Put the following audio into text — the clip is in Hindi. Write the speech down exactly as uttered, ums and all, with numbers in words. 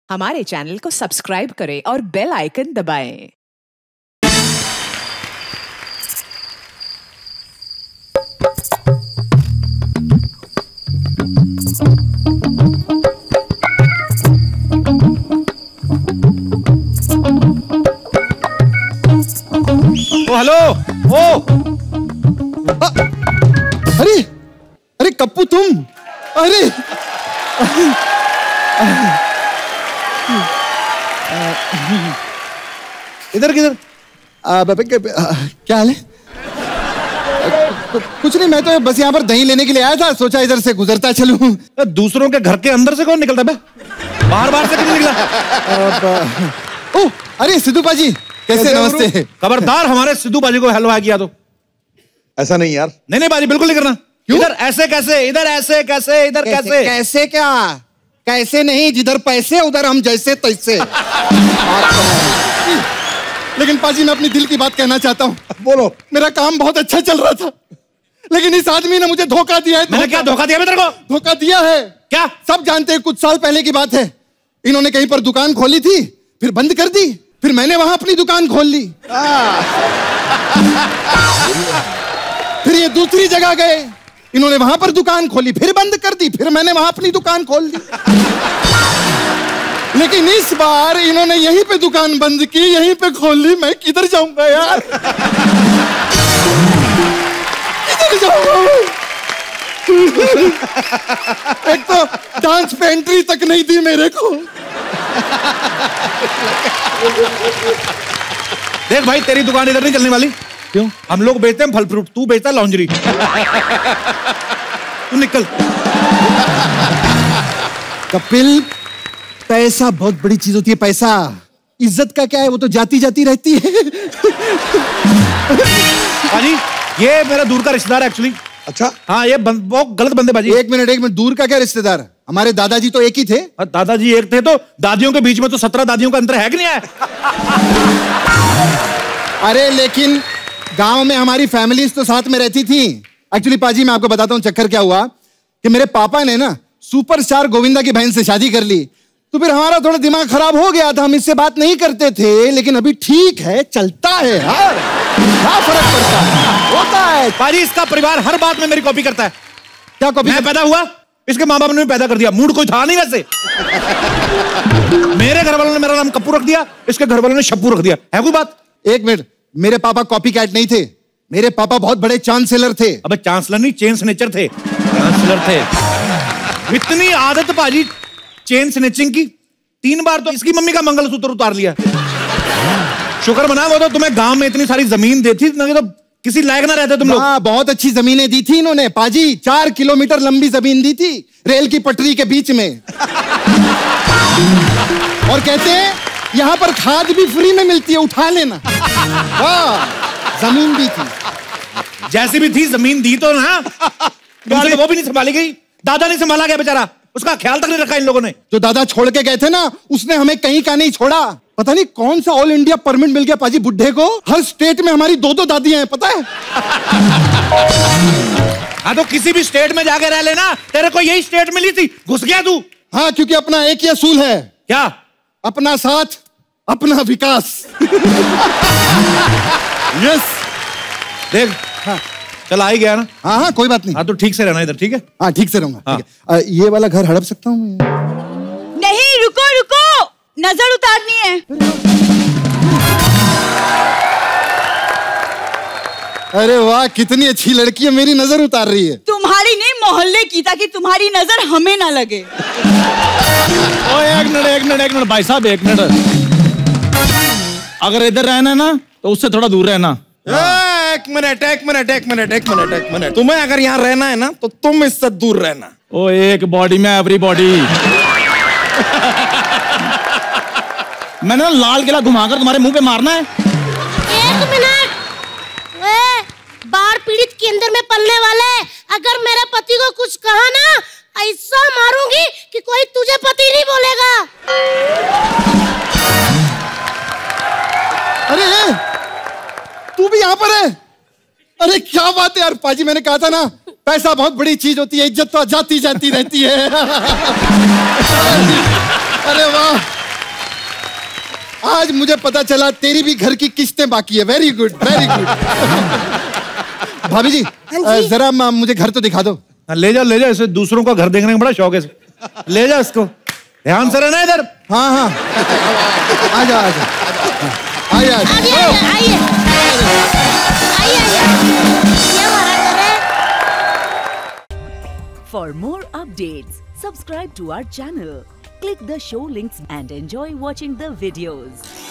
हमारे चैनल को सब्सक्राइब करें और बेल आइकन दबाएं। ओ हेलो ओ आ, अरे अरे कप्पू तुम अरे इधर किधर क्या हाल है? कुछ नहीं, मैं तो बस यहाँ पर दही लेने के लिए आया था, सोचा इधर से गुजरता चलूं। दूसरों के घर के अंदर से कौन निकलता है? बाहर बाहर से क्यों निकला? ओ अरे सिद्धू पाजी, कैसे? नमस्ते। खबरदार हमारे सिद्धू पाजी को हलवा किया तो ऐसा नहीं यार। नहीं नहीं पाजी, बिल्कुल नहीं करना। इधर ऐसे कैसे, इधर ऐसे कैसे, इधर कैसे कैसे, कैसे क्या कैसे नहीं, जिधर पैसे उधर हम जैसे तैसे। लेकिन पाजी मैं अपनी दिल की बात कहना चाहता हूँ। बोलो। मेरा काम बहुत अच्छा चल रहा था, लेकिन इस आदमी ने मुझे धोखा दिया है। मैंने क्या धोखा दिया? तेरे को धोखा दिया है। क्या? सब जानते हैं, कुछ साल पहले की बात है। इन्होंने कहीं पर दुकान खोली थी, फिर बंद कर दी, फिर मैंने वहां अपनी दुकान खोल ली। फिर ये दूसरी जगह गए, इन्होंने वहां पर दुकान खोली, फिर बंद कर दी, फिर मैंने वहां अपनी दुकान खोल ली। लेकिन इस बार इन्होंने यहीं पे दुकान बंद की, यहीं पे खोल ली। मैं किधर जाऊंगा यार? किधर जाऊंगा? एक तो डांस पे एंट्री तक नहीं दी मेरे को। देख भाई, तेरी दुकान इधर नहीं चलने वाली। क्यों? हम लोग बेचते हैं फल फ्रूट, तू बेचता है लॉन्जरी। तू निकल। कपिल, पैसा बहुत बड़ी चीज होती है। पैसा, इज्जत का क्या है, वो तो जाती जाती रहती है। पाजी, ये मेरा दूर का रिश्तेदार है एक्चुअली। अच्छा? हाँ, ये बहुत गलत बंदे बाजी। एक मिनट एक मिनट, दूर का क्या रिश्तेदार? हमारे दादाजी तो एक ही थे। दादाजी एक थे तो दादियों के बीच में तो सत्रह दादियों का अंतर है कि नहीं है? अरे लेकिन गांव में हमारी फैमिलीज तो साथ में रहती थी। एक्चुअली पाजी मैं आपको बताता हूँ चक्कर क्या हुआ कि मेरे पापा ने ना सुपरस्टार गोविंदा की बहन से शादी कर ली, तो फिर हमारा थोड़ा दिमाग खराब हो गया था। हम इससे बात नहीं करते थे, लेकिन अभी ठीक है, चलता है यार। क्या फर्क पड़ता है? होता है। पाजी, इसका परिवार हर बात में मेरी कॉपी करता है। क्या कॉपी? मैं पैदा हुआ, इसके माँ बाप ने भी पैदा कर दिया। मूड कोई था नहीं वैसे। मेरे घर वालों ने मेरा नाम कप्पू रख दिया, इसके घर वालों ने शप्पू रख दिया। है कोई बात? एक मिनट, मेरे पापा कॉपी कैट नहीं थे। मेरे पापा बहुत बड़े चांसलर थे। अबे चांसलर नहीं, चेन स्नेचर थे। चांसलर थे। इतनी आदत पाजी चेन स्नेचिंग की, तीन बार तो इसकी मम्मी का मंगलसूत्र उतार लिया। शुक्र मना, वो तो तुम्हें गांव में इतनी सारी जमीन देती ना, तो किसी लायक ना रहते तुम लोग। हाँ, बहुत अच्छी जमीनें दी थी इन्होंने पाजी। चार किलोमीटर लंबी जमीन दी थी, रेल की पटरी के बीच में। और कहते हैं यहाँ पर खाद भी फ्री में मिलती है, उठा लेना। वाह, जमीन भी थी। जैसी भी थी जमीन दी तो ना, गाड़ी वो भी नहीं संभाली गई। दादा नहीं संभाला गया बेचारा, उसका ख्याल तक नहीं रखा इन लोगों ने। जो दादा छोड़ के गए थे ना, उसने हमें कहीं का नहीं छोड़ा। पता नहीं कौन सा ऑल इंडिया परमिट मिल गया पाजी बुड्ढे को। हर स्टेट में हमारी दो दो दादियां हैं, पता है? हाँ, तो किसी भी स्टेट में जाके रह लेना। तेरे को यही स्टेट मिली थी, घुस गया तू। हाँ, क्योंकि अपना एक ही असूल है। क्या? अपना साथ, अपना विकास। यस। देख, हाँ, चल आ ही गया ना। हाँ हाँ, कोई बात नहीं। हाँ, तो ठीक से रहना इधर, ठीक है? हाँ, ठीक से रहूंगा। हाँ। ठीक है। आ, ये वाला घर हड़प सकता हूँ मैं? नहीं, रुको रुको, नजर उतारनी है। अरे वाह, कितनी अच्छी लड़की है, मेरी नजर उतार रही है। तुम्हारी नहीं, मोहल्ले की, ताकि तुम्हारी नजर हमें ना लगे। ओ एक मिनट एक मिनट एक मिनट भाई साहब, एक मिनट। अगर इधर रहना है ना, तो उससे थोड़ा दूर रहना। एक मिनट एक मिनट एक मिनट एक मिनट एक मिनट तुम्हें अगर यहाँ रहना है ना, तो तुम इससे दूर रहना। ओ एक बॉडी में एवरी बॉडी। मैंने ना लाल किला घुमाकर तुम्हारे मुंह पे मारना है। एक मिनट, बाढ़ पीड़ित केंद्र में पलने वाले, अगर मेरे पति को कुछ कहा ना, ऐसा मारूंगी कि कोई तुझे पति नहीं बोलेगा। अरे तू भी यहाँ पर है? अरे क्या बात है यार पाजी, मैंने कहा था ना, पैसा बहुत बड़ी चीज होती है, इज्जत तो जाती जाती रहती है। अरे वाह, आज मुझे पता चला तेरी भी घर की किस्तें बाकी है। Very good, very good. भाभी जी, हाँ जी? जरा म- मुझे घर तो दिखा दो। हाँ, ले जाओ ले जाओ, इसे दूसरों का घर देखने का बड़ा शौक है इसे। ले जाओ इसको, ध्यान से रहना इधर। हाँ हाँ, आ जाओ आ जाओ, आइए आइए आइए आइए आइए आइए। ये हमारा घर है। For more updates, subscribe to our channel, click the show links and enjoy watching the videos.